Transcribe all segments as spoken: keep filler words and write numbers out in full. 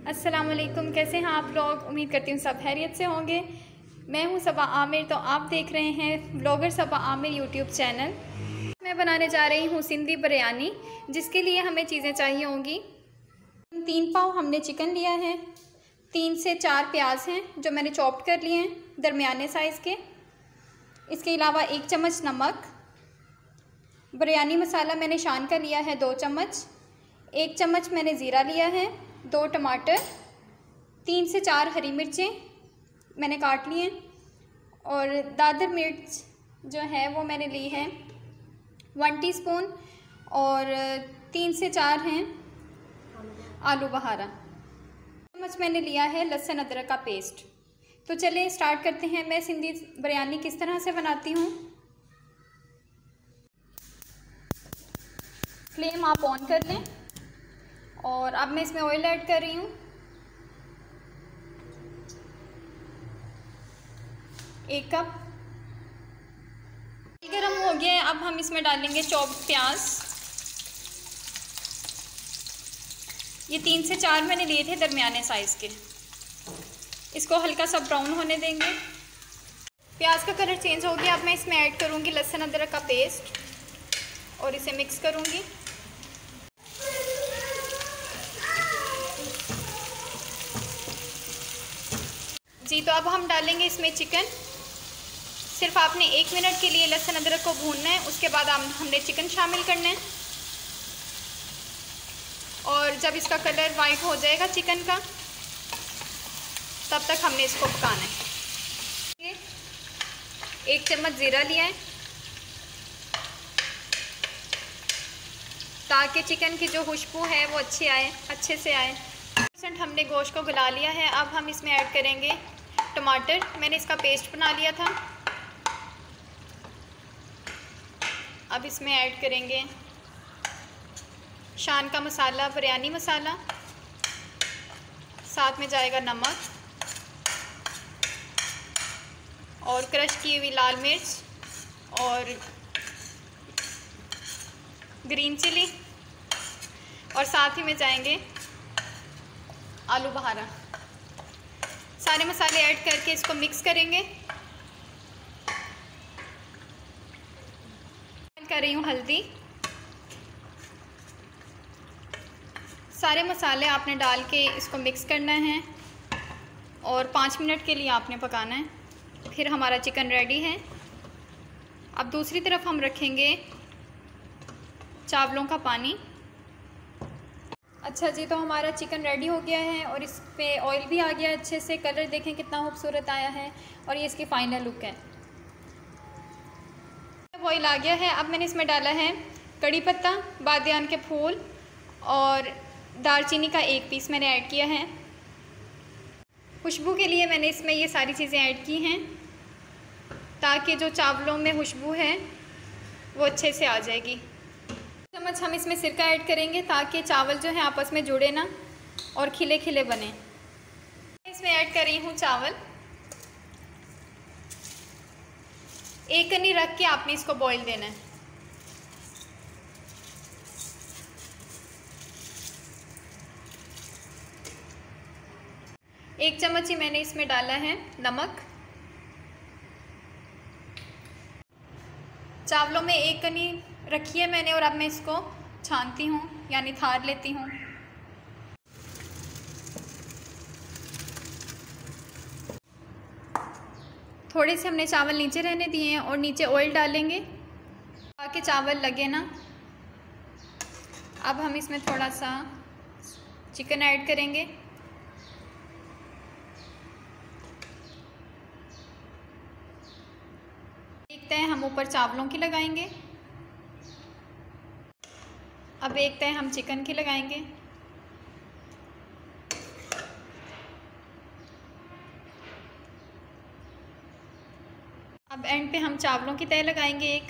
अस्सलाम वालेकुम, कैसे हैं आप लोग। उम्मीद करती हूँ सब खैरियत से होंगे। मैं हूँ सबा आमिर, तो आप देख रहे हैं blogger Saba Aamir YouTube channel. मैं बनाने जा रही हूँ सिंधी बिरयानी, जिसके लिए हमें चीज़ें चाहिए होंगी। तीन पाव हमने चिकन लिया है, तीन से चार प्याज हैं जो मैंने चॉप्ड कर लिए हैं दरमियाने साइज़ के। इसके अलावा एक चम्मच नमक, बिरयानी मसाला मैंने शान का लिया है दो चम्मच, एक चम्मच मैंने ज़ीरा लिया है, दो टमाटर, तीन से चार हरी मिर्चें मैंने काट ली हैं, और दादर मिर्च जो है वो मैंने ली है वन टीस्पून, और तीन से चार हैं आलू बहारा। चम्मच मैंने लिया है लहसुन अदरक का पेस्ट। तो चलिए स्टार्ट करते हैं। मैं सिंधी बिरयानी किस तरह से बनाती हूँ। फ्लेम आप ऑन कर लें, और अब मैं इसमें ऑयल ऐड कर रही हूँ एक कप। गरम हो गया है, अब हम इसमें डालेंगे चॉप्ड प्याज। ये तीन से चार मैंने लिए थे दरमियाने साइज़ के। इसको हल्का सा ब्राउन होने देंगे। प्याज का कलर चेंज हो गया, अब मैं इसमें ऐड करूँगी लहसुन अदरक का पेस्ट और इसे मिक्स करूँगी। जी, तो अब हम डालेंगे इसमें चिकन। सिर्फ आपने एक मिनट के लिए लहसुन अदरक को भूनना है, उसके बाद हम हमने चिकन शामिल करना है, और जब इसका कलर वाइट हो जाएगा चिकन का, तब तक हमने इसको पकाना है। एक चम्मच ज़ीरा लिया है ताकि चिकन की जो खुशबू है वो अच्छी आए, अच्छे से आए। परसेंट हमने गोश्त को गला लिया है। अब हम इसमें ऐड करेंगे टमाटर। मैंने इसका पेस्ट बना लिया था। अब इसमें ऐड करेंगे शान का मसाला, बिरयानी मसाला, साथ में जाएगा नमक और क्रश की हुई लाल मिर्च और ग्रीन चिली, और साथ ही में जाएंगे आलू बहारा। सारे मसाले ऐड करके इसको मिक्स करेंगे। कर रही हूँ हल्दी। सारे मसाले आपने डाल के इसको मिक्स करना है और पाँच मिनट के लिए आपने पकाना है। फिर हमारा चिकन रेडी है। अब दूसरी तरफ हम रखेंगे चावलों का पानी। अच्छा जी, तो हमारा चिकन रेडी हो गया है और इस पे ऑयल भी आ गया है अच्छे से। कलर देखें कितना खूबसूरत आया है, और ये इसकी फ़ाइनल लुक है। ऑयल आ गया है। अब मैंने इसमें डाला है कड़ी पत्ता, बादियान के फूल और दालचीनी का एक पीस मैंने ऐड किया है। खुशबू के लिए मैंने इसमें ये सारी चीज़ें ऐड की हैं ताकि जो चावलों में खुशबू है वो अच्छे से आ जाएगी। चम्मच हम इसमें सिरका ऐड करेंगे ताकि चावल जो है आपस में जुड़े ना और खिले खिले बने। इसमें ऐड कर रही हूँ चावल। एक कनी रख के आपने इसको बॉईल देना है। एक चम्मच ही मैंने इसमें डाला है नमक। चावलों में एक कनी रखी है मैंने, और अब मैं इसको छानती हूँ, यानी थार लेती हूँ। थोड़े से हमने चावल नीचे रहने दिए हैं और नीचे ऑयल डालेंगे ताकि चावल लगे ना। अब हम इसमें थोड़ा सा चिकन ऐड करेंगे। एक तय हम ऊपर चावलों की लगाएंगे। अब एक तय हम चिकन की लगाएंगे। अब एंड पे हम चावलों की तय लगाएंगे एक।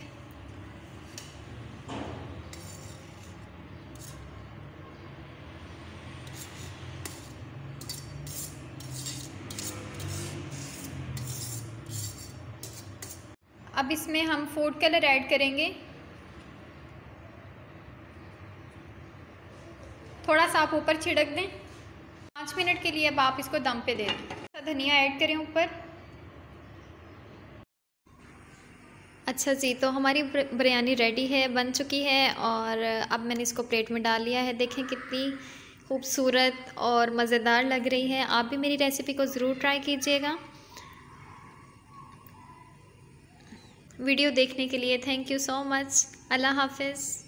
अब इसमें हम फूड कलर ऐड करेंगे। थोड़ा सा आप ऊपर छिड़क दें। पाँच मिनट के लिए अब आप इसको दम पे दे दें। धनिया ऐड करें ऊपर। अच्छा जी, तो हमारी बिरयानी रेडी है, बन चुकी है और अब मैंने इसको प्लेट में डाल लिया है। देखें कितनी खूबसूरत और मज़ेदार लग रही है। आप भी मेरी रेसिपी को ज़रूर ट्राई कीजिएगा। वीडियो देखने के लिए thank you so much. Allah हाफ़िज़।